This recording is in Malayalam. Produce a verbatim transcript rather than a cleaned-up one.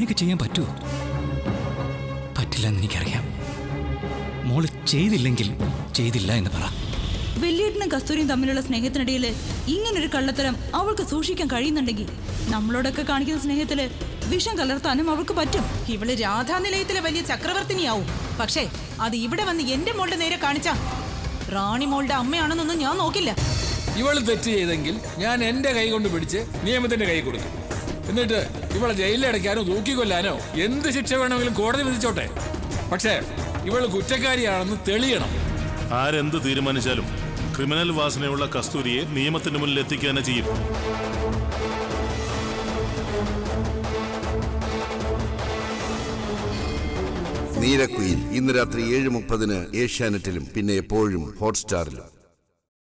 അങ്ങനെയൊക്കെ ചെയ്യാൻ പറ്റുമോ? പറ്റില്ലെന്ന് എനിക്കറിയാം. മോള് ചെയ്തില്ലെങ്കിൽ ചെയ്തില്ല എന്ന് പറ. വെള്ളിയേട്ടനും കസ്തൂരിയും തമ്മിലുള്ള സ്നേഹത്തിനിടയിൽ ഇങ്ങനൊരു കള്ളത്തരം അവൾക്ക് സൂക്ഷിക്കാൻ കഴിയുന്നുണ്ടെങ്കിൽ നമ്മളോടൊക്കെ കാണിക്കുന്ന സ്നേഹത്തില് വിഷം കലർത്താനും അവൾക്ക് പറ്റും. ഇവള് രാധാനിലയത്തിലെ വലിയ ചക്രവർത്തിനിയാവും. പക്ഷേ അത് ഇവിടെ വന്ന് എന്റെ മോളുടെ നേരെ കാണിച്ച റാണി മോളുടെ അമ്മയാണെന്നൊന്നും ഞാൻ നോക്കില്ല. ഇവള് തെറ്റ് ചെയ്തെങ്കിൽ ഞാൻ എന്റെ കൈ കൊണ്ട് പിടിച്ച് നിയമത്തിന്റെ കൈ കൊടുക്കും. എന്നിട്ട് ഇവളെ ജയിലിലടയ്ക്കാനോ തൂക്കിക്കൊല്ലാനോ എന്ത് ശിക്ഷ വേണമെങ്കിലും കോടതി വിധിച്ചോട്ടെ. പക്ഷേ ഇവള് കുറ്റക്കാരിയാണെന്ന് തെളിയണം. ആരെന്ത് തീരുമാനിച്ചാലും ക്രിമിനൽ വാസനയുള്ള കസ്തൂരിയെ നിയമത്തിന് മുന്നിൽ എത്തിക്കുക തന്നെ ചെയ്യും. നീരക്കുയിൽ ഇന്ന് രാത്രി ഏഴ് മുപ്പതിന് ഏഷ്യാനെറ്റിലും പിന്നെ എപ്പോഴും ഹോട്ട്സ്റ്റാറിലും.